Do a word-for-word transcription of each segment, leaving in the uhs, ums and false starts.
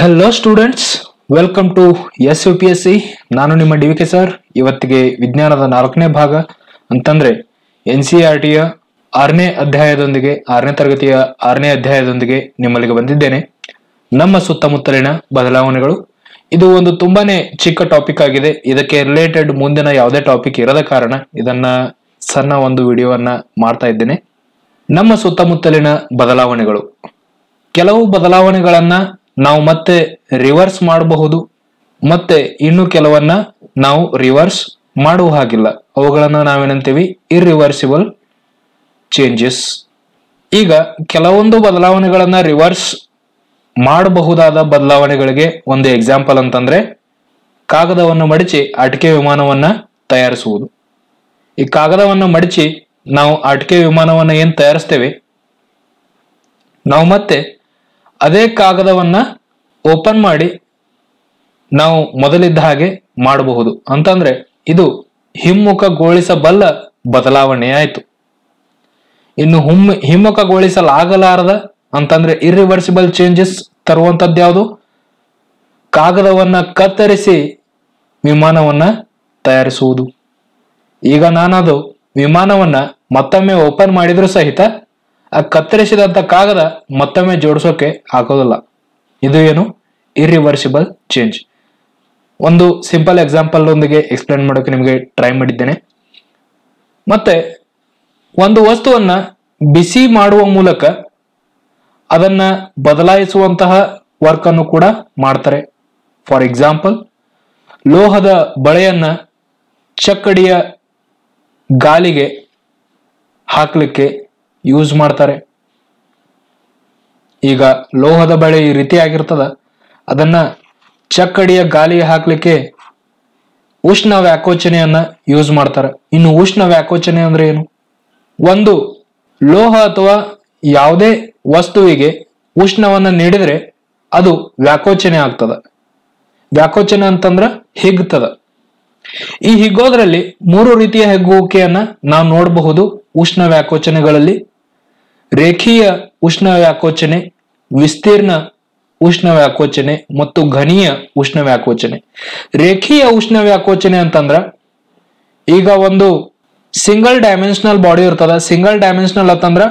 Hello students, welcome to S U P S C. ನಾನು ನಿಮ್ಮ D V K sir. ಇವತ್ತಿಗೆ ವಿಜ್ಞಾನದ ನಾಲ್ಕನೇ ಭಾಗ ಅಂತಂದ್ರೆ ಎನ್ ಸಿ ಆರ್ ಟಿಯ ಆರನೇ ಅಧ್ಯಾಯದೊಂದಿಗೆ ಆರನೇ ತರಗತಿಯ ಆರನೇ ಅಧ್ಯಾಯದೊಂದಿಗೆ ನಿಮ್ಮಲ್ಲಿಗೆ ಬಂದಿದ್ದೇನೆ. ನಮ್ಮ ಸುತ್ತಮುತ್ತಲಿನ ಬದಲಾವಣೆಗಳು. ಇದು ಒಂದು ತುಂಬಾನೇ ಚಿಕ್ಕ ಟಾಪಿಕ್ ಆಗಿದೆ. ಇದಕ್ಕೆ ರಿಲೇಟೆಡ್ ಮುಂದಿನ ಯಾವುದೇ ಟಾಪಿಕ್ ಇರದ ಕಾರಣ ಇದನ್ನ ಸಣ್ಣ ಒಂದು ವಿಡಿಯೋವನ್ನ ಮಾಡ್ತಾ ಇದ್ದೇನೆ. ನಮ್ಮ ಸುತ್ತಮುತ್ತಲಿನ ಬದಲಾವಣೆಗಳು. ಕೆಲವು ಬದಲಾವಣೆಗಳನ್ನ ನಾವು ಮತ್ತೆ ರಿವರ್ಸ್ ಮಾಡಬಹುದು, ಮತ್ತೆ ಇನ್ನು ಕೆಲವನ್ನ ನಾವು ರಿವರ್ಸ್ ಮಾಡುವ ಹಾಗಿಲ್ಲ. ಅವುಗಳನ್ನ ನಾವೇನಂತೀವಿ ಇರ್ರಿವರ್ಸಿಬಲ್ ಚೇಂಜಸ್. ಈಗ ಕೆಲವೊಂದು ಬದಲಾವಣೆಗಳನ್ನ ರಿವರ್ಸ್ ಮಾಡಬಹುದಾದ ಬದಲಾವಣೆಗಳಿಗೆ ಒಂದು ಎಕ್ಸಾಂಪಲ್ ಅಂತಂದ್ರೆ ಕಾಗದವನ್ನು ಮಡಚಿ ಆಟಿಕೆ ವಿಮಾನವನ್ನ ತಯಾರಿಸುವುದು. ಈ ಕಾಗದವನ್ನು ಮಡಚಿ ನಾವು ಆಟಿಕೆ ವಿಮಾನವನ್ನ ಏನ್ ತಯಾರಿಸ್ತೇವೆ, ನಾವು ಮತ್ತೆ ಅದೇ ಕಾಗದವನ್ನ ಓಪನ್ ಮಾಡಿ ನಾವು ಮೊದಲಿದ್ದ ಹಾಗೆ ಮಾಡಬಹುದು. ಅಂತಂದ್ರೆ ಇದು ಹಿಮ್ಮುಖಗೊಳಿಸಬಲ್ಲ ಬದಲಾವಣೆ ಆಯ್ತು. ಇನ್ನು ಹುಮ್ ಹಿಮ್ಮುಖಗೊಳಿಸಲಾಗಲಾರದ ಅಂತಂದ್ರೆ ಇರ್ರಿವರ್ಸಿಬಲ್ ಚೇಂಜಸ್ ತರುವಂತದ್ದು ಯಾವುದು? ಕಾಗದವನ್ನ ಕತ್ತರಿಸಿ ವಿಮಾನವನ್ನ ತಯಾರಿಸುವುದು. ಈಗ ನಾನದು ವಿಮಾನವನ್ನ ಮತ್ತೊಮ್ಮೆ ಓಪನ್ ಮಾಡಿದ್ರು ಸಹಿತ ಆ ಕತ್ತರಿಸಿದಂತ ಕಾಗದ ಮತ್ತೊಮ್ಮೆ ಜೋಡಿಸೋಕೆ ಆಗೋದಿಲ್ಲ. ಇದು ಏನು? Irreversible change. ಒಂದು ಸಿಂಪಲ್ ಎಕ್ಸಾಂಪಲ್ ಒಂದಿಗೆ ಎಕ್ಸ್ಪ್ಲೇನ್ ಮಾಡೋಕೆ ನಿಮಗೆ ಟ್ರೈ ಮಾಡಿದ್ದೇನೆ. ಮತ್ತೆ ಒಂದು ವಸ್ತುವನ್ನ ಬಿಸಿ ಮಾಡುವ ಮೂಲಕ ಅದನ್ನ ಬದಲಾಯಿಸುವಂತಹ ವರ್ಕ್ ಅನ್ನು ಕೂಡ ಮಾಡ್ತಾರೆ. ಫಾರ್ ಎಕ್ಸಾಂಪಲ್, ಲೋಹದ ಬಳೆಯನ್ನ ಚಕ್ಕಡಿಯ ಗಾಲಿಗೆ ಹಾಕ್ಲಿಕ್ಕೆ ಯೂಸ್ ಮಾಡ್ತಾರೆ. ಈಗ ಲೋಹದ ಬಳೆ ಈ ರೀತಿ ಆಗಿರ್ತದ, ಅದನ್ನ ಚಕ್ಕಡಿಯ ಗಾಲಿಗೆ ಹಾಕ್ಲಿಕ್ಕೆ ಉಷ್ಣ ವ್ಯಾಕೋಚನೆಯನ್ನ ಯೂಸ್ ಮಾಡ್ತಾರೆ. ಇನ್ನು ಉಷ್ಣ ವ್ಯಾಕೋಚನೆ ಅಂದ್ರೆ ಏನು? ಒಂದು ಲೋಹ ಅಥವಾ ಯಾವುದೇ ವಸ್ತುವಿಗೆ ಉಷ್ಣವನ್ನ ನೀಡಿದ್ರೆ ಅದು ವ್ಯಾಕೋಚನೆ ಆಗ್ತದ. ವ್ಯಾಕೋಚನೆ ಅಂತಂದ್ರ ಹಿಗ್ತದ. ಈ ಹಿಗ್ಗೋದ್ರಲ್ಲಿ ಮೂರು ರೀತಿಯ ಹಿಗ್ಗುವಿಕೆಯನ್ನ ನಾವು ನೋಡಬಹುದು ಉಷ್ಣ ವ್ಯಾಕೋಚನೆಗಳಲ್ಲಿ. ರೇಖೀಯ ಉಷ್ಣ ವ್ಯಾಕೋಚನೆ, ವಿಸ್ತೀರ್ಣ ಉಷ್ಣ ವ್ಯಾಕೋಚನೆ ಮತ್ತು ಘನೀಯ ಉಷ್ಣ ವ್ಯಾಕೋಚನೆ. ರೇಖೀಯ ಉಷ್ಣ ವ್ಯಾಕೋಚನೆ ಅಂತಂದ್ರ ಈಗ ಒಂದು ಸಿಂಗಲ್ ಡೈಮೆನ್ಷನಲ್ ಬಾಡಿ ಇರ್ತದ. ಸಿಂಗಲ್ ಡೈಮೆನ್ಷನಲ್ ಅಂತಂದ್ರ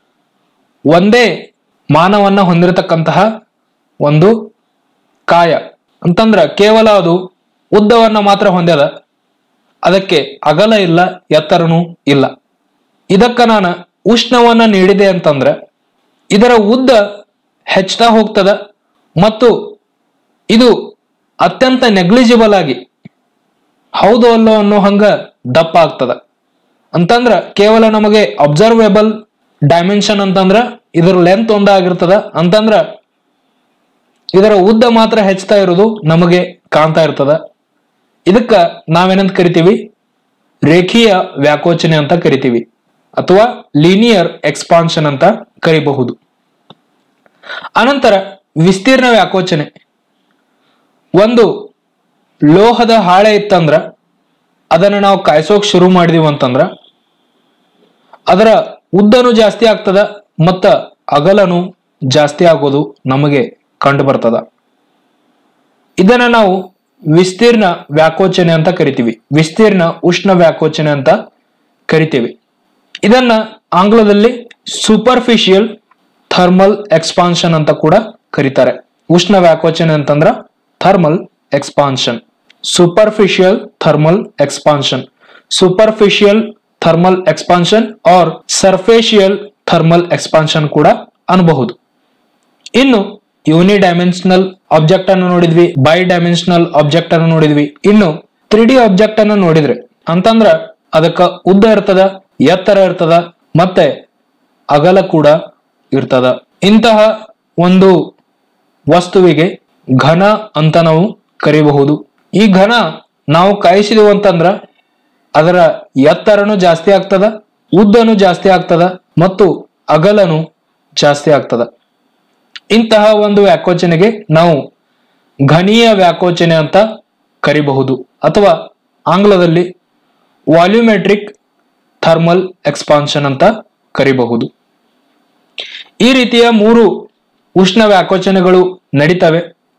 ಒಂದೇ ಮಾನವನ್ನ ಹೊಂದಿರತಕ್ಕಂತಹ ಒಂದು ಕಾಯ ಅಂತಂದ್ರ ಕೇವಲ ಅದು ಉದ್ದವನ್ನ ಮಾತ್ರ ಹೊಂದ್ಯದ, ಅದಕ್ಕೆ ಅಗಲ ಇಲ್ಲ, ಎತ್ತರನೂ ಇಲ್ಲ. ಇದಕ್ಕ ನಾನು ಉಷ್ಣವನ್ನ ನೀಡಿದೆ ಅಂತಂದ್ರ ಇದರ ಉದ್ದ ಹೆಚ್ಚುತ್ತಾ ಹೋಗ್ತದ ಮತ್ತು ಇದು ಅತ್ಯಂತ ನೆಗ್ಲಿಜಿಬಲ್ ಆಗಿ ಹೌದು ಅಲ್ಲೋ ಅನ್ನೋ ಹಂಗ ದಪ್ಪ ಆಗ್ತದ. ಅಂತಂದ್ರ ಕೇವಲ ನಮಗೆ ಅಬ್ಸರ್ವೇಬಲ್ ಡೈಮೆನ್ಷನ್ ಅಂತಂದ್ರ ಇದರ ಲೆಂತ್ ಒಂದಾಗಿರ್ತದ. ಅಂತಂದ್ರ ಇದರ ಉದ್ದ ಮಾತ್ರ ಹೆಚ್ಚುತ್ತಾ ಇರೋದು ನಮಗೆ ಕಾಣ್ತಾ ಇರ್ತದ. ಇದಕ್ಕ ನಾವೇನಂತ ಕರಿತೀವಿ? ರೇಖೀಯ ವ್ಯಾಕೋಚನೆ ಅಂತ ಕರಿತೀವಿ, ಅಥವಾ ಲೀನಿಯರ್ ಎಕ್ಸ್ಪಾನ್ಷನ್ ಅಂತ ಕರಿಬಹುದು. ಅನಂತರ ವಿಸ್ತೀರ್ಣ ವ್ಯಾಕೋಚನೆ. ಒಂದು ಲೋಹದ ಹಾಳೆ ಇತ್ತಂದ್ರ ಅದನ್ನ ನಾವು ಕಾಯಿಸೋಕ್ ಶುರು ಮಾಡಿದೀವಿ ಅಂತಂದ್ರ ಅದರ ಉದ್ದನೂ ಜಾಸ್ತಿ ಆಗ್ತದ ಮತ್ತ ಅಗಲನು ಜಾಸ್ತಿ ಆಗೋದು ನಮಗೆ ಕಂಡು ಬರ್ತದ. ಇದನ್ನ ನಾವು ವಿಸ್ತೀರ್ಣ ವ್ಯಾಕೋಚನೆ ಅಂತ ಕರಿತೀವಿ. ವಿಸ್ತೀರ್ಣ ಉಷ್ಣ ವ್ಯಾಕೋಚನೆ ಅಂತ ಕರಿತೀವಿ. ಇದನ್ನ ಆಂಗ್ಲದಲ್ಲಿ ಸೂಪರ್ಫಿಷಿಯಲ್ ಥರ್ಮಲ್ ಎಕ್ಸ್ಪಾನ್ಷನ್ ಅಂತ ಕೂಡ ಕರೀತಾರೆ. ಉಷ್ಣ ವ್ಯಾಕೋಚನೆ ಅಂತಂದ್ರ thermal expansion. Superficial thermal expansion, superficial thermal expansion or surficial thermal expansion ಕೂಡ ಅನ್ಬಹುದು. ಇನ್ನು ಯೂನಿ ಡೈಮೆನ್ಷನಲ್ ಆಬ್ಜೆಕ್ಟ್ ಅನ್ನು ನೋಡಿದ್ವಿ, ಬೈ ಡೈಮೆನ್ಷನಲ್ ಆಬ್ಜೆಕ್ಟ್ ಅನ್ನು ನೋಡಿದ್ವಿ. ಇನ್ನು ತ್ರೀ ಡಿ ಆಬ್ಜೆಕ್ಟ್ ಅನ್ನು ನೋಡಿದ್ರೆ ಅಂತಂದ್ರ ಅದಕ್ಕ ಉದ್ದ ಇರ್ತದ, ಎತ್ತರ ಇರ್ತದ, ಮತ್ತೆ ಅಗಲ ಕೂಡ ಇರ್ತದ. ಇಂತಹ ಒಂದು ವಸ್ತುವಿಗೆ ಘನ ಅಂತ ನಾವು ಕರಿಬಹುದು. ಈ ಘನ ನಾವು ಕಾಯಿಸಿದೆವು ಅಂತಂದ್ರ ಅದರ ಎತ್ತರನು ಜಾಸ್ತಿ ಆಗ್ತದ, ಉದ್ದನು ಜಾಸ್ತಿ ಆಗ್ತದ ಮತ್ತು ಅಗಲನು ಜಾಸ್ತಿ ಆಗ್ತದ. ಇಂತಹ ಒಂದು ವ್ಯಾಕೋಚನೆಗೆ ನಾವು ಘನೀಯ ವ್ಯಾಕೋಚನೆ ಅಂತ ಕರಿಬಹುದು, ಅಥವಾ ಆಂಗ್ಲದಲ್ಲಿ ವಾಲ್ಯೂಮೆಟ್ರಿಕ್ ಥರ್ಮಲ್ ಎಕ್ಸ್ಪಾನ್ಷನ್ ಅಂತ ಕರಿಬಹುದು. ಈ ರೀತಿಯ ಮೂರು ಉಷ್ಣ ವ್ಯಾಕೋಚನೆಗಳು ನಡೀತವೆ.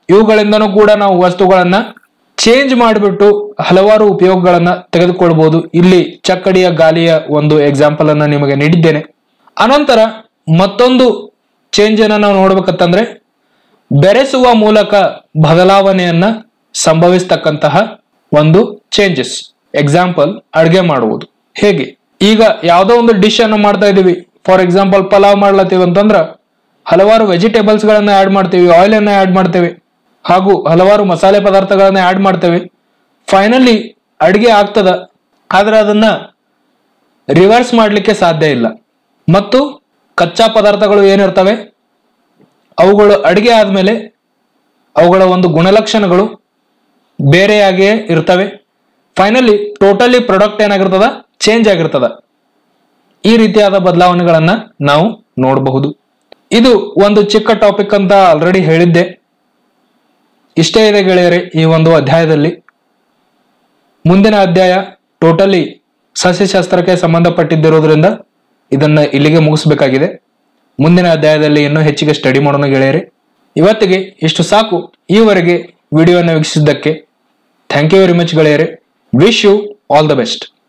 ಇವುಗಳಿಂದನೂ ಕೂಡ ನಾವು ವಸ್ತುಗಳನ್ನ ಚೇಂಜ್ ಮಾಡಿಬಿಟ್ಟು ಹಲವಾರು ಉಪಯೋಗಗಳನ್ನ ತೆಗೆದುಕೊಳ್ಬಹುದು. ಇಲ್ಲಿ ಚಕ್ಕಡಿಯ ಗಾಲಿಯ ಒಂದು ಎಕ್ಸಾಂಪಲ್ ಅನ್ನ ನಿಮಗೆ ನೀಡಿದ್ದೇನೆ. ಅನಂತರ ಮತ್ತೊಂದು ಚೇಂಜ್ ಅನ್ನ ನಾವು ನೋಡ್ಬೇಕಂತಂದ್ರೆ ಬೆರೆಸುವ ಮೂಲಕ ಬದಲಾವಣೆಯನ್ನ ಸಂಭವಿಸ್ತಕ್ಕಂತಹ ಒಂದು ಚೇಂಜಸ್. ಎಕ್ಸಾಂಪಲ್ ಅಡ್ಗೆ ಮಾಡುವುದು. ಹೇಗೆ? ಈಗ ಯಾವುದೋ ಒಂದು ಡಿಶ್ ಅನ್ನು ಮಾಡ್ತಾ ಇದೀವಿ, ಫಾರ್ ಎಕ್ಸಾಂಪಲ್ ಪಲಾವ್ ಮಾಡ್ಲತ್ತೀವಿ ಅಂತಂದ್ರ ಹಲವಾರು ವೆಜಿಟೇಬಲ್ಸ್ ಗಳನ್ನ ಆಡ್ ಮಾಡ್ತೀವಿ, ಆಯಿಲ್ ಅನ್ನ ಆಡ್ ಮಾಡ್ತೇವೆ, ಹಾಗೂ ಹಲವಾರು ಮಸಾಲೆ ಪದಾರ್ಥಗಳನ್ನ ಆಡ್ ಮಾಡ್ತೇವೆ. ಫೈನಲಿ ಅಡ್ಗೆ ಆಗ್ತದ, ಆದ್ರೆ ಅದನ್ನ ರಿವರ್ಸ್ ಮಾಡ್ಲಿಕ್ಕೆ ಸಾಧ್ಯ ಇಲ್ಲ. ಮತ್ತು ಕಚ್ಚಾ ಪದಾರ್ಥಗಳು ಏನಿರ್ತವೆ ಅವುಗಳು ಅಡಿಗೆ ಆದ್ಮೇಲೆ ಅವುಗಳ ಒಂದು ಗುಣಲಕ್ಷಣಗಳು ಬೇರೆಯಾಗಿಯೇ ಇರ್ತವೆ. ಫೈನಲಿ ಟೋಟಲಿ ಪ್ರಾಡಕ್ಟ್ ಏನಾಗಿರ್ತದ, ಚೇಂಜ್ ಆಗಿರ್ತದ. ಈ ರೀತಿಯಾದ ಬದಲಾವಣೆಗಳನ್ನ ನಾವು ನೋಡಬಹುದು. ಇದು ಒಂದು ಚಿಕ್ಕ ಟಾಪಿಕ್ ಅಂತ ಆಲ್ರೆಡಿ ಹೇಳಿದ್ದೆ. ಇಷ್ಟೇ ಇದೆ ಗೆಳೆಯರೆ ಈ ಒಂದು ಅಧ್ಯಾಯದಲ್ಲಿ. ಮುಂದಿನ ಅಧ್ಯಾಯ ಟೋಟಲಿ ಸಸ್ಯಶಾಸ್ತ್ರಕ್ಕೆ ಸಂಬಂಧಪಟ್ಟಿದ್ದಿರೋದ್ರಿಂದ ಇದನ್ನ ಇಲ್ಲಿಗೆ ಮುಗಿಸ್ಬೇಕಾಗಿದೆ. ಮುಂದಿನ ಅಧ್ಯಾಯದಲ್ಲಿ ಇನ್ನೂ ಹೆಚ್ಚಿಗೆ ಸ್ಟಡಿ ಮಾಡೋಣ ಗೆಳೆಯರೆ. ಇವತ್ತಿಗೆ ಇಷ್ಟು ಸಾಕು. ಈವರೆಗೆ ವಿಡಿಯೋನ ವೀಕ್ಷಿಸಿದ್ದಕ್ಕೆ ಥ್ಯಾಂಕ್ ಯು ವೆರಿ ಮಚ್ ಗೆಳೆಯರೆ. Wish you all the best.